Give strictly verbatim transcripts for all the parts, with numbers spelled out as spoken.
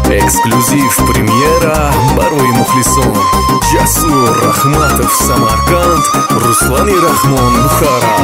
эксклюзив премьера барои мухлисон. Ҷасур Рахматов Самарканд, Руслани Рахмон Бухара.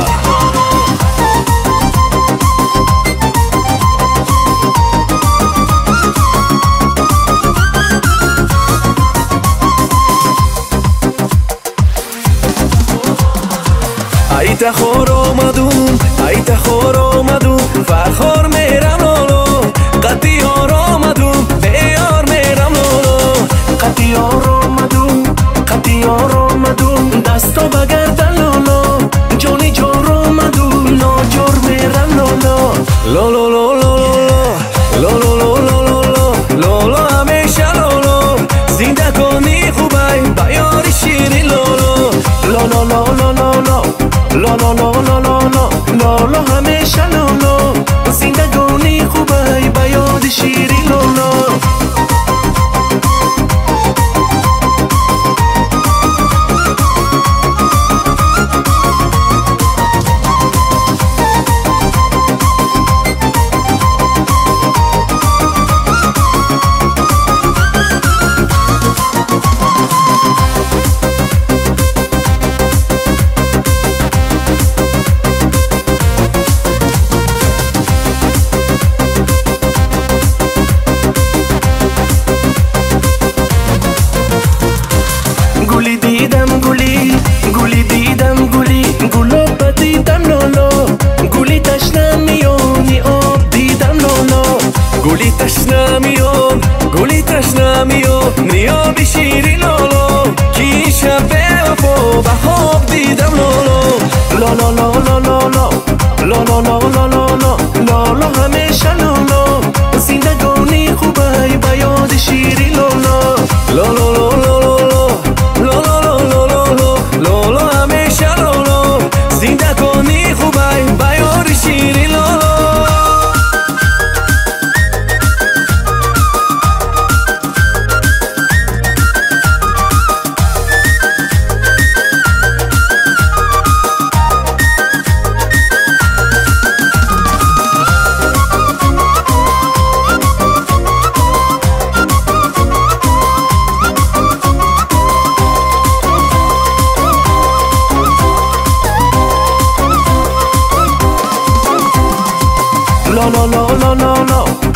Айта хор омадум, айта хор омадум, фархор мерам лоло, қатиёр омадум, беёр мерам лоло, қатиёр омадум, қатиёр омадум, дасто ба гардан лоло, ҷони ҷор омадум, ноҷор мерам лоло, лоло лоло лоло лоло лоло лоло ҳамеша лоло, зиндагони хубай ба ёри ширин лоло, лоло лоло лоло لا لا لا لا لا لا لا لا همیشه لا لا زندگانی خوبه با یاد شیری لا لا گلی دیدم گلی گلی دیدم گلی گلاب دیدم لولو گلی تشنمیونی آب دیدم لولو گلی تشنمیون گلی تشنمیون نیاب شیری لولو کی شب وفا به خواب دیدم لولو لولو لولو لولو لولو لولو لولو لولو همیشه لولو زندگانی خوبه با یاد شیری لولو لولو لولو No, no, no, no, no, no.